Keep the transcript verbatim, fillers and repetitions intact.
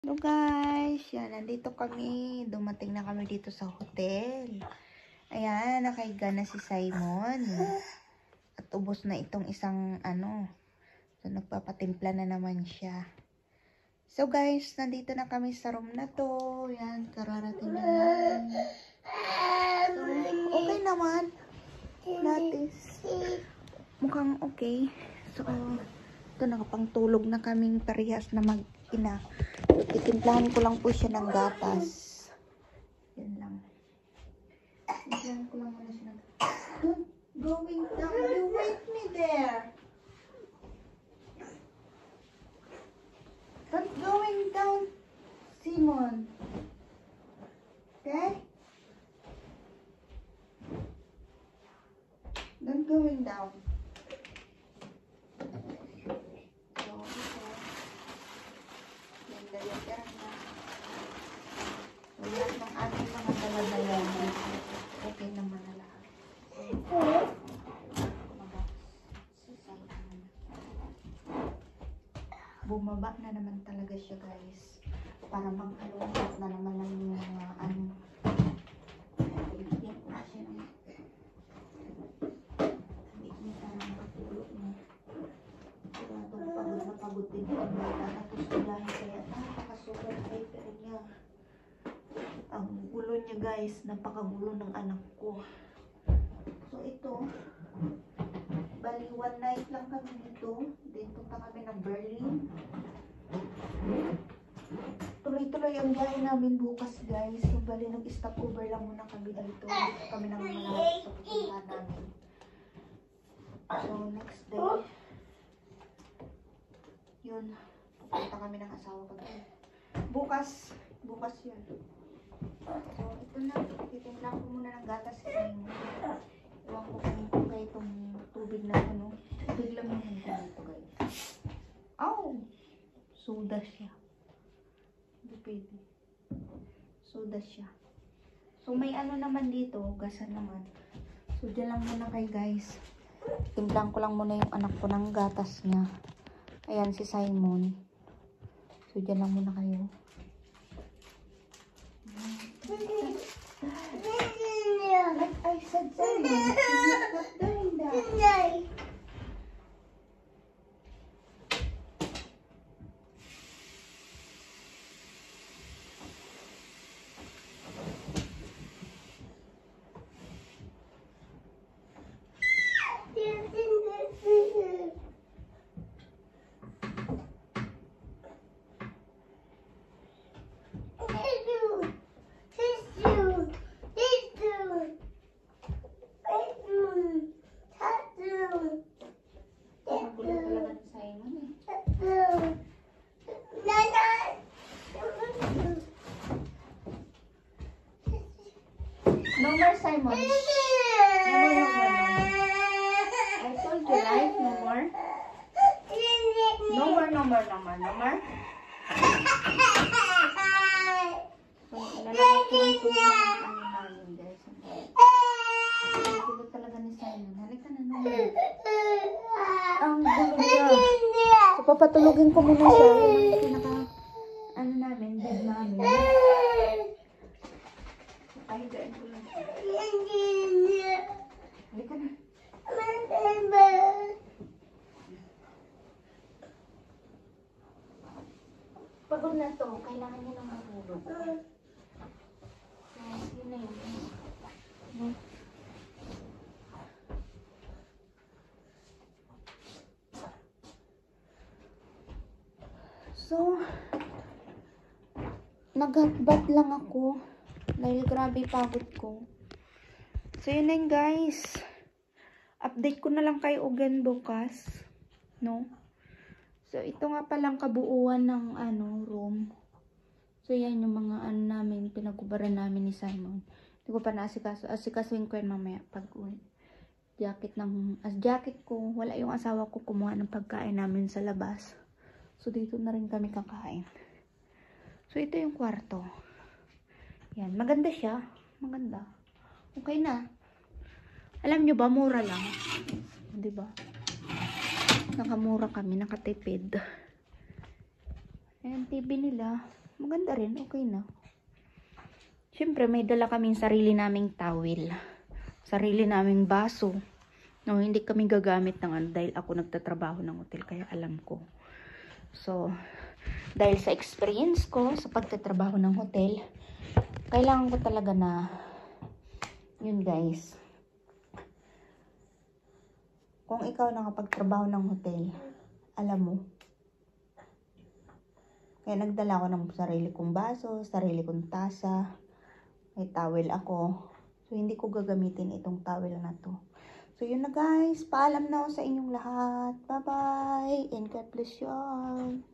Hello guys, yan, nandito kami, dumating na kami dito sa hotel. Ayan, nakahiga na si Simon. At ubos na itong isang ano, so nagpapatimpla na naman siya. So guys, nandito na kami sa room na to. Yan, kararating na lang. So, okay naman. Latis. Mukhang okay. So, ito nakapangtulog na kaming parehas na mag-ina. Itimplahan ko lang po siya ng gatas. Yan lang. Itimplahan ko lang muna siya ng gatas. Don't going down. You wait me there. Don't going down, Simon. Okay? Don't going down. Lahat ng ating mga daladayan okay naman na lahat. Bumaba na naman talaga siya guys, para magkalungkot na naman ng mga ano. Ibigyan ko na siya ng hindi parang patulog niya. Sigurado pagod na pagod din po ang bata, tapos dahil kaya napakasulat hyper niya. Ang gulo niya guys, napakagulo ng anak ko. So ito, bali one night lang kami dito. Then punta kami ng Berlin. Tuloy-tuloy ang biyahe namin bukas guys. So bali nag-stop over lang muna kami dito. Dito kami nang malapit sa pupuntahan namin. So next day, yun, pupunta kami ng asawa ko. Bukas, bukas yun. So, ito na. Titimpla ko muna ng gatas sa inyo. Iwan ko kung okay itong tubig na ano. Tubig lang naman ko dito guys. Ow! Soda siya. Hindi pwede. Soda siya. So, may ano naman dito. Gasan naman. So, dyan lang muna kay guys. Timplang ko lang muna yung anak ko ng gatas niya. Ayan si Simon. So, dyan lang muna kayo. Like I said, Simon, he's not doing that. No more, Simon. No more, no more, no more. I told you, right? No more. No more, no more, no more, no more. So, ilalagay ko lang ito ng ano namin, guys. Ang gulo talaga ni Simon. Halika na, no more. Ang gulo niya. So, papatulogin ko muna siya. Yung pinaka, ano namin, bed namin. Ay, dahil ko lang. Halika na. Pagod na to. Kailangan niya ng matulog. So, yun na yun. Hmm. So, naghatbat lang ako. Dahil grabe pagod ko. So, yun na yun guys. Update ko na lang kayo again bukas. No? So, ito nga palang kabuuan ng ano, room. So, yan yung mga ano namin, pinagubaran namin ni Simon. Hindi ko pa naasikaso. Asikasuin ko yan mamaya pag uwi. Jacket ng, as jacket ko, wala yung asawa ko kumuha ng pagkain namin sa labas. So, dito na rin kami kakain. So, ito yung kwarto. Yan, maganda siya. Maganda. Okay na. Alam nyo ba, mura lang. Diba? Nakamura kami, nakatipid. Ayan, T V nila. maganda rin, okay na. Siyempre, may dala kaming sarili naming towel. Sarili naming baso. No, hindi kami gagamit ng ano dahil ako nagtatrabaho ng hotel, kaya alam ko. So, dahil sa experience ko sa pagtatrabaho ng hotel, kailangan ko talaga na, yun guys, kung ikaw nakapagtrabaho ng hotel, alam mo, kaya nagdala ko ng sarili kong baso, sarili kong tasa, may towel ako. So, hindi ko gagamitin itong towel na to. So, yun na guys. Paalam na ako sa inyong lahat. Bye-bye. And God bless you all.